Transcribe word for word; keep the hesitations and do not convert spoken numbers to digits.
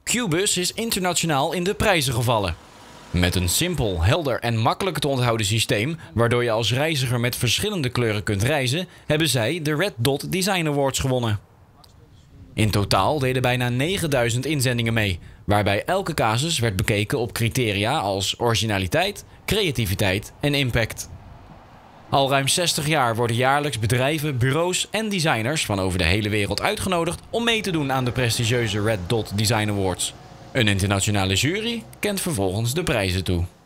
Qbus is internationaal in de prijzen gevallen. Met een simpel, helder en makkelijk te onthouden systeem, waardoor je als reiziger met verschillende kleuren kunt reizen, hebben zij de Red Dot Design Awards gewonnen. In totaal deden bijna negenduizend inzendingen mee, waarbij elke casus werd bekeken op criteria als originaliteit, creativiteit en impact. Al ruim zestig jaar worden jaarlijks bedrijven, bureaus en designers van over de hele wereld uitgenodigd om mee te doen aan de prestigieuze Red Dot Design Awards. Een internationale jury kent vervolgens de prijzen toe.